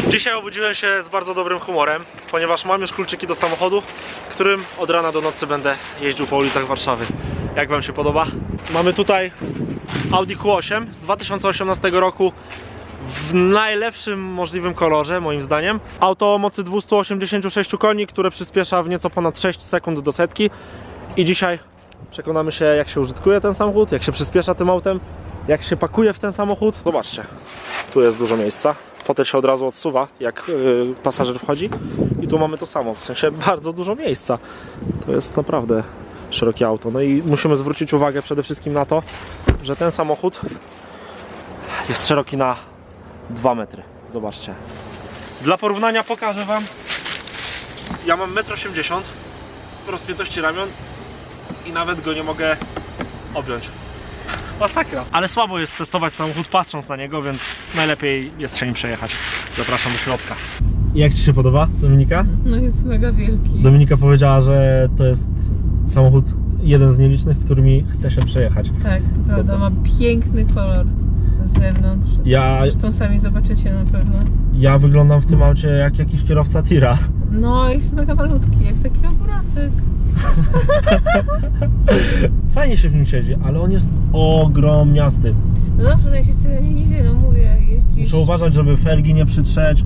Dzisiaj obudziłem się z bardzo dobrym humorem, ponieważ mam już kluczyki do samochodu, którym od rana do nocy będę jeździł po ulicach Warszawy. Jak wam się podoba? Mamy tutaj Audi Q8 z 2018 roku w najlepszym możliwym kolorze, moim zdaniem. Auto o mocy 286 koni, które przyspiesza w nieco ponad 6 sekund do setki. I dzisiaj przekonamy się, jak się użytkuje ten samochód, jak się przyspiesza tym autem, jak się pakuje w ten samochód. Zobaczcie, tu jest dużo miejsca. Fotel się od razu odsuwa, jak pasażer wchodzi. I tu mamy to samo, w sensie bardzo dużo miejsca. To jest naprawdę szerokie auto. No i musimy zwrócić uwagę przede wszystkim na to, że ten samochód jest szeroki na 2 metry. Zobaczcie. Dla porównania pokażę wam. Ja mam 1,80 m rozpiętości ramion i nawet go nie mogę objąć. Masakra. Ale słabo jest testować samochód patrząc na niego, więc najlepiej jest się nim przejechać. Zapraszam do środka. Jak ci się podoba, Dominika? No jest mega wielki. Dominika powiedziała, że to jest samochód jeden z nielicznych, którymi chce się przejechać. Tak, to prawda. Ma piękny kolor z zewnątrz. Zresztą sami zobaczycie na pewno. Ja wyglądam w tym aucie jak jakiś kierowca tira. No jest mega malutki, jak taki obrazek. Fajnie się w nim siedzi, ale on jest ogromniasty. No dobrze, no ja się wcale nie dziwię, no mówię, jeździsz. Muszę uważać, żeby felgi nie przytrzeć,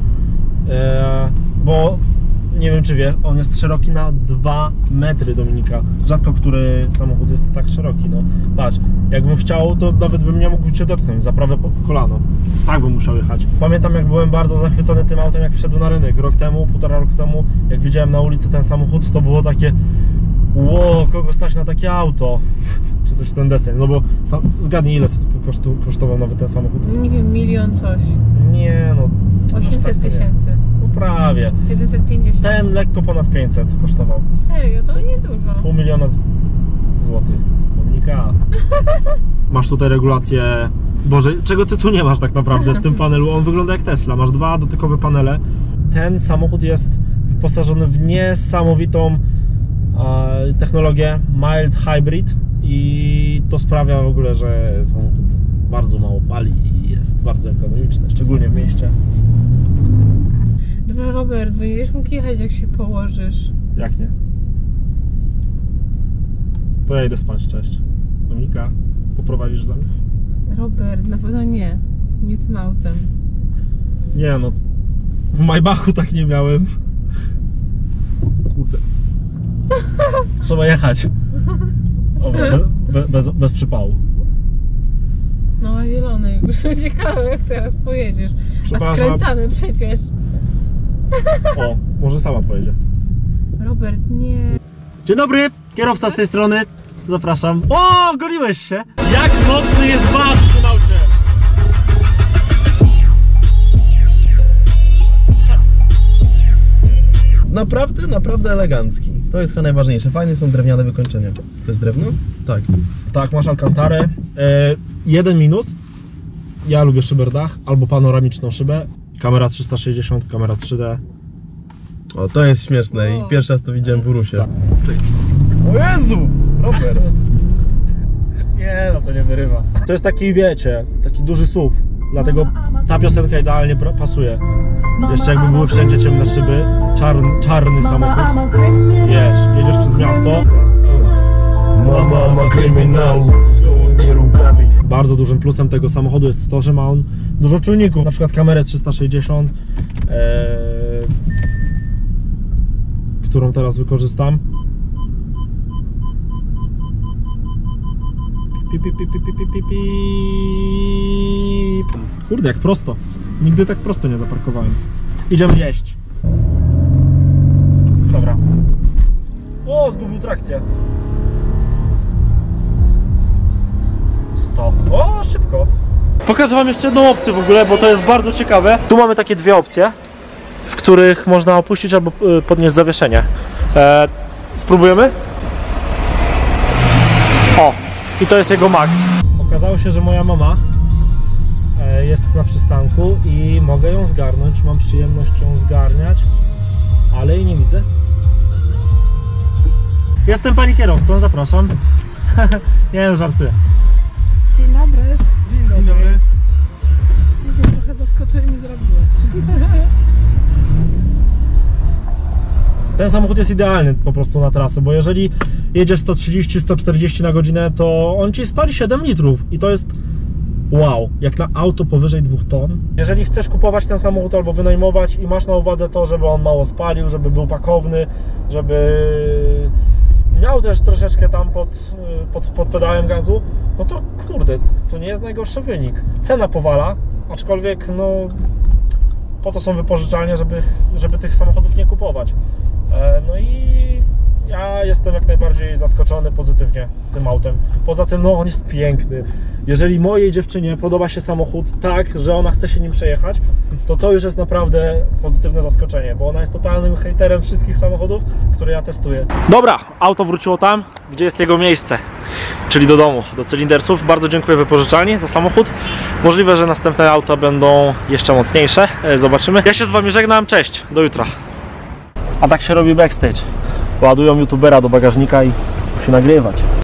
bo nie wiem czy wiesz, on jest szeroki na 2 metry, Dominika. Rzadko który samochód jest tak szeroki, no. Patrz, jakbym chciał, to nawet bym nie mógł cię dotknąć za prawe kolano. Tak bym musiał jechać. Pamiętam, jak byłem bardzo zachwycony tym autem, jak wszedł na rynek rok temu, 1,5 roku temu, jak widziałem na ulicy ten samochód, to było takie wow, kogo stać na takie auto? Czy coś w ten deseń, no bo zgadnij, ile kosztował nawet ten samochód? Nie wiem, milion coś. Nie no, 800 tysięcy. No prawie. 750. Ten lekko ponad 500 kosztował. Serio, to niedużo. 500 000 złotych. Dominika. Masz tutaj regulację. Boże, czego ty tu nie masz tak naprawdę w tym panelu? On wygląda jak Tesla. Masz 2 dotykowe panele. Ten samochód jest wyposażony w niesamowitą technologię mild hybrid i to sprawia w ogóle, że samochód bardzo mało pali i jest bardzo ekonomiczny, szczególnie w mieście. Dobra, Robert, bo nie wiesz mógł jechać, jak się położysz. Jak nie? To ja idę spać, cześć. Dominika, poprowadzisz za mnie? Robert, na pewno nie. Nie tym autem. Nie no, w Maybachu tak nie miałem. Kurde. Trzeba jechać. O, bez przypału. No a zielony, już ciekawe jak teraz pojedziesz. A skręcany przecież. O, może sama pojedzie. Robert, nie. Dzień dobry, kierowca z tej strony. Zapraszam. O, goliłeś się. Jak mocny jest was w tym aucie. Naprawdę elegancki. To jest chyba najważniejsze. Fajnie są drewniane wykończenia. To jest drewno? Tak. Tak, masz alkantarę. Jeden minus. Ja lubię szyberdach albo panoramiczną szybę. Kamera 360, kamera 3D. O, to jest śmieszne i pierwszy raz to widziałem w Urusie. O Jezu! Robert! Nie, no to nie wyrywa. To jest taki, wiecie, taki duży SUV. Dlatego ta piosenka idealnie pasuje. Jeszcze jakby były wszędzie ciemne szyby, czarny samochód. Wiesz, jedziesz przez miasto. Bardzo dużym plusem tego samochodu jest to, że ma on dużo czujników. Na przykład kamerę 360, którą teraz wykorzystam. Kurde, jak prosto. Nigdy tak prosto nie zaparkowałem. Idziemy jeść. Dobra. O, zgubił trakcję. Stop. O, szybko. Pokażę wam jeszcze jedną opcję w ogóle, bo to jest bardzo ciekawe. Tu mamy takie dwie opcje, w których można opuścić albo podnieść zawieszenie. Spróbujemy? O, i to jest jego max. Okazało się, że moja mama jest na przystanku i mogę ją zgarnąć. Mam przyjemność ją zgarniać, ale jej nie widzę. Jestem pani kierowcą, zapraszam. Nie, żartuję. Dzień dobry. Dzień dobry. Trochę zaskoczenie mi zrobiłeś. Ten samochód jest idealny po prostu na trasę, bo jeżeli jedziesz 130-140 na godzinę, to on ci spali 7 litrów i to jest wow, jak na auto powyżej 2 ton. Jeżeli chcesz kupować ten samochód albo wynajmować i masz na uwadze to, żeby on mało spalił, żeby był pakowny, żeby miał też troszeczkę tam pod pedałem gazu, no to kurde, to nie jest najgorszy wynik. Cena powala, aczkolwiek no po to są wypożyczalnie, żeby tych samochodów nie kupować. No i ja jestem jak najbardziej zaskoczony pozytywnie tym autem. Poza tym, no on jest piękny. Jeżeli mojej dziewczynie podoba się samochód tak, że ona chce się nim przejechać, to już jest naprawdę pozytywne zaskoczenie, bo ona jest totalnym hejterem wszystkich samochodów, które ja testuję. Dobra, auto wróciło tam, gdzie jest jego miejsce, czyli do domu, do Cylindersów. Bardzo dziękuję wypożyczalni za samochód. Możliwe, że następne auta będą jeszcze mocniejsze. Zobaczymy. Ja się z wami żegnam, cześć, do jutra. A tak się robi backstage. Ładują youtubera do bagażnika i musi nagrywać.